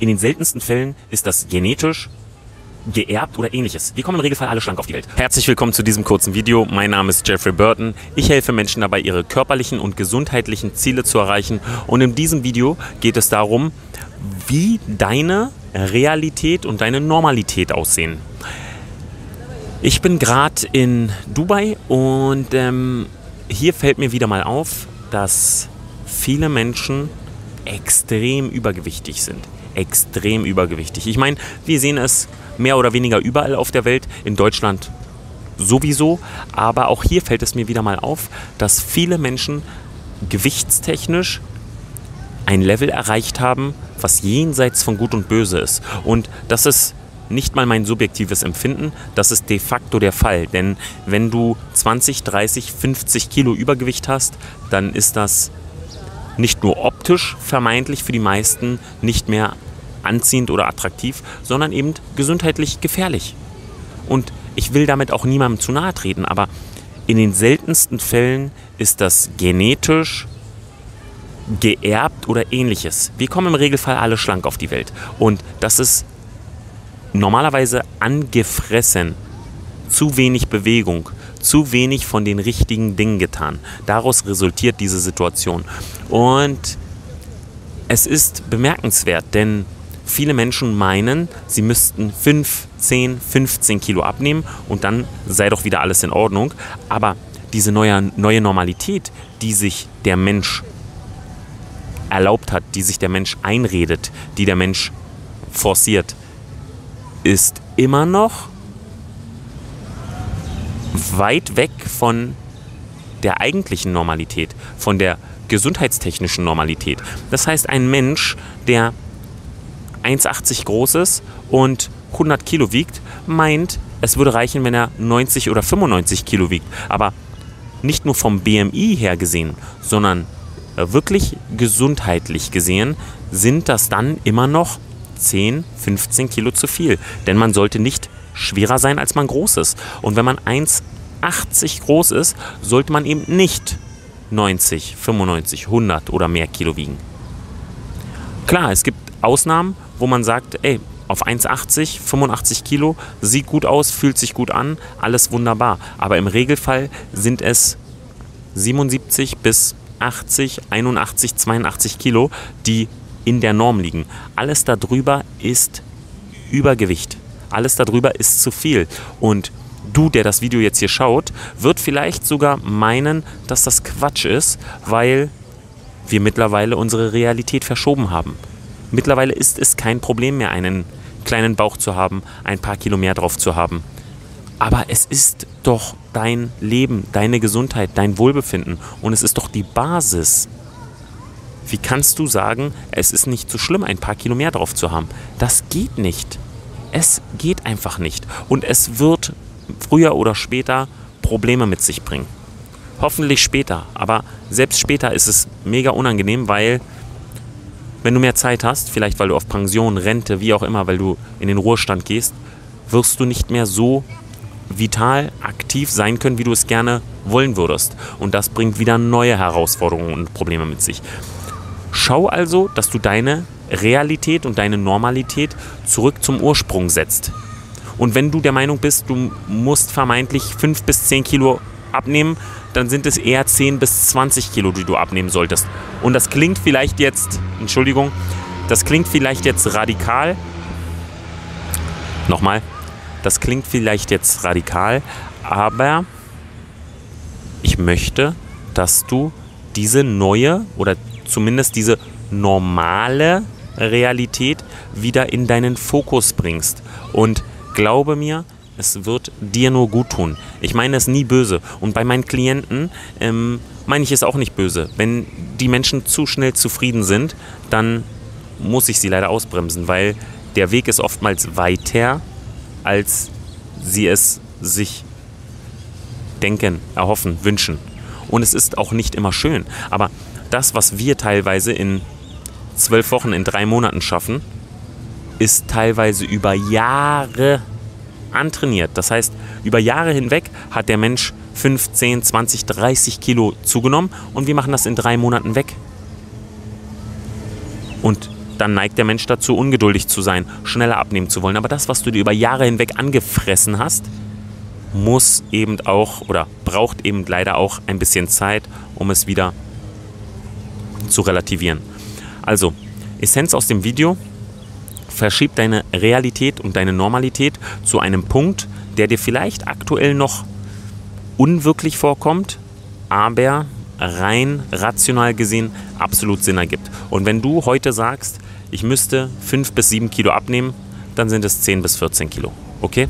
in den seltensten Fällen ist das genetisch, geerbt oder ähnliches. Wir kommen im Regelfall alle schlank auf die Welt. Herzlich willkommen zu diesem kurzen Video. Mein Name ist Jeffrey Burton. Ich helfe Menschen dabei, ihre körperlichen und gesundheitlichen Ziele zu erreichen. Und in diesem Video geht es darum, wie deine Realität und deine Normalität aussehen. Ich bin gerade in Dubai und hier fällt mir wieder mal auf, dass viele Menschen extrem übergewichtig sind. Extrem übergewichtig. Ich meine, wir sehen es mehr oder weniger überall auf der Welt, in Deutschland sowieso, aber auch hier fällt es mir wieder mal auf, dass viele Menschen gewichtstechnisch ein Level erreicht haben, was jenseits von Gut und Böse ist. Und das ist nicht mal mein subjektives Empfinden, das ist de facto der Fall. Denn wenn du 20, 30, 50 Kilo Übergewicht hast, dann ist das nicht nur optisch vermeintlich für die meisten nicht mehr anziehend oder attraktiv, sondern eben gesundheitlich gefährlich. Und ich will damit auch niemandem zu nahe treten, aber in den seltensten Fällen ist das genetisch, geerbt oder ähnliches. Wir kommen im Regelfall alle schlank auf die Welt. Und das ist normalerweise angefressen. Zu wenig Bewegung, zu wenig von den richtigen Dingen getan. Daraus resultiert diese Situation. Und es ist bemerkenswert, denn viele Menschen meinen, sie müssten 5, 10, 15 Kilo abnehmen und dann sei doch wieder alles in Ordnung. Aber diese neue Normalität, die sich der Mensch erlaubt hat, die sich der Mensch einredet, die der Mensch forciert, ist immer noch weit weg von der eigentlichen Normalität, von der gesundheitstechnischen Normalität. Das heißt, ein Mensch, der 1,80 groß ist und 100 Kilo wiegt, meint, es würde reichen, wenn er 90 oder 95 Kilo wiegt. Aber nicht nur vom BMI her gesehen, sondern wirklich gesundheitlich gesehen, sind das dann immer noch 10, 15 Kilo zu viel. Denn man sollte nicht schwerer sein, als man groß ist. Und wenn man 1,80 groß ist, sollte man eben nicht 90, 95, 100 oder mehr Kilo wiegen. Klar, es gibt Ausnahmen, wo man sagt, ey, auf 1,80, 85 Kilo, sieht gut aus, fühlt sich gut an, alles wunderbar. Aber im Regelfall sind es 77 bis 80, 81, 82 Kilo, die in der Norm liegen. Alles darüber ist Übergewicht. Alles darüber ist zu viel. Und du, der das Video jetzt hier schaut, wird vielleicht sogar meinen, dass das Quatsch ist, weil wir mittlerweile unsere Realität verschoben haben. Mittlerweile ist es kein Problem mehr, einen kleinen Bauch zu haben, ein paar Kilo mehr drauf zu haben. Aber es ist doch dein Leben, deine Gesundheit, dein Wohlbefinden. Und es ist doch die Basis. Wie kannst du sagen, es ist nicht so schlimm, ein paar Kilo mehr drauf zu haben? Das geht nicht. Es geht einfach nicht. Und es wird früher oder später Probleme mit sich bringen. Hoffentlich später. Aber selbst später ist es mega unangenehm, weil wenn du mehr Zeit hast, vielleicht weil du auf Pension, Rente, wie auch immer, weil du in den Ruhestand gehst, wirst du nicht mehr so vital aktiv sein können, wie du es gerne wollen würdest. Und das bringt wieder neue Herausforderungen und Probleme mit sich. Schau also, dass du deine Realität und deine Normalität zurück zum Ursprung setzt. Und wenn du der Meinung bist, du musst vermeintlich 5 bis 10 Kilo abnehmen, dann sind es eher 10 bis 20 Kilo, die du abnehmen solltest. Und das klingt vielleicht jetzt, Entschuldigung, das klingt vielleicht jetzt radikal. Nochmal, das klingt vielleicht jetzt radikal, aber ich möchte, dass du diese neue oder zumindest diese normale Realität wieder in deinen Fokus bringst. Und glaube mir, es wird dir nur gut tun. Ich meine es nie böse. Und bei meinen Klienten meine ich es auch nicht böse. Wenn die Menschen zu schnell zufrieden sind, dann muss ich sie leider ausbremsen, weil der Weg ist oftmals weiter, als sie es sich denken, erhoffen, wünschen. Und es ist auch nicht immer schön. Aber das, was wir teilweise in 12 Wochen, in 3 Monaten schaffen, ist teilweise über Jahre antrainiert. Das heißt, über Jahre hinweg hat der Mensch 5, 10, 20, 30 Kilo zugenommen und wir machen das in 3 Monaten weg. Und dann neigt der Mensch dazu, ungeduldig zu sein, schneller abnehmen zu wollen. Aber das, was du dir über Jahre hinweg angefressen hast, muss eben auch oder braucht eben leider auch ein bisschen Zeit, um es wieder zu relativieren. Also, Essenz aus dem Video: Verschieb deine Realität und deine Normalität zu einem Punkt, der dir vielleicht aktuell noch unwirklich vorkommt, aber rein rational gesehen absolut Sinn ergibt. Und wenn du heute sagst, ich müsste 5 bis 7 Kilo abnehmen, dann sind es 10 bis 14 Kilo. Okay?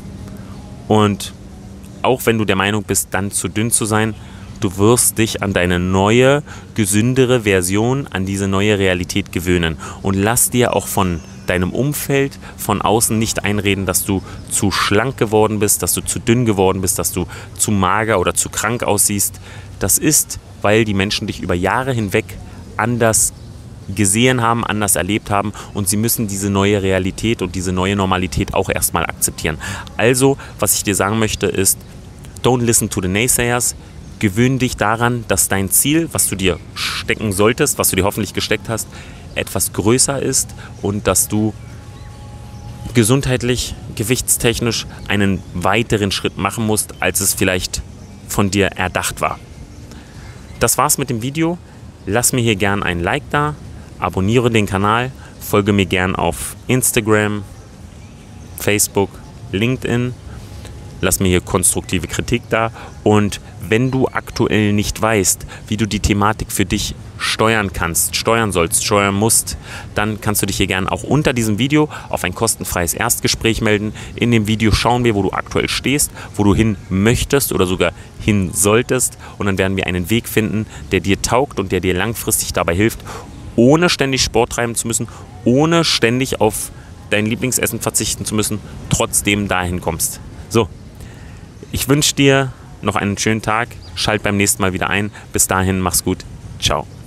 Und auch wenn du der Meinung bist, dann zu dünn zu sein, du wirst dich an deine neue, gesündere Version, an diese neue Realität gewöhnen. Und lass dir auch von deinem Umfeld von außen nicht einreden, dass du zu schlank geworden bist, dass du zu dünn geworden bist, dass du zu mager oder zu krank aussiehst. Das ist, weil die Menschen dich über Jahre hinweg anders gesehen haben, anders erlebt haben und sie müssen diese neue Realität und diese neue Normalität auch erstmal akzeptieren. Also, was ich dir sagen möchte ist, don't listen to the naysayers. Gewöhn dich daran, dass dein Ziel, was du dir stecken solltest, was du dir hoffentlich gesteckt hast, etwas größer ist und dass du gesundheitlich, gewichtstechnisch einen weiteren Schritt machen musst, als es vielleicht von dir erdacht war. Das war's mit dem Video. Lass mir hier gern ein Like da, abonniere den Kanal, folge mir gern auf Instagram, Facebook, LinkedIn. Lass mir hier konstruktive Kritik da. Und wenn du aktuell nicht weißt, wie du die Thematik für dich steuern kannst, steuern sollst, steuern musst, dann kannst du dich hier gerne auch unter diesem Video auf ein kostenfreies Erstgespräch melden. In dem Video schauen wir, wo du aktuell stehst, wo du hin möchtest oder sogar hin solltest. Und dann werden wir einen Weg finden, der dir taugt und der dir langfristig dabei hilft, ohne ständig Sport treiben zu müssen, ohne ständig auf dein Lieblingsessen verzichten zu müssen, trotzdem dahin kommst. So, ich wünsche dir noch einen schönen Tag. Schalt beim nächsten Mal wieder ein. Bis dahin, mach's gut. Ciao.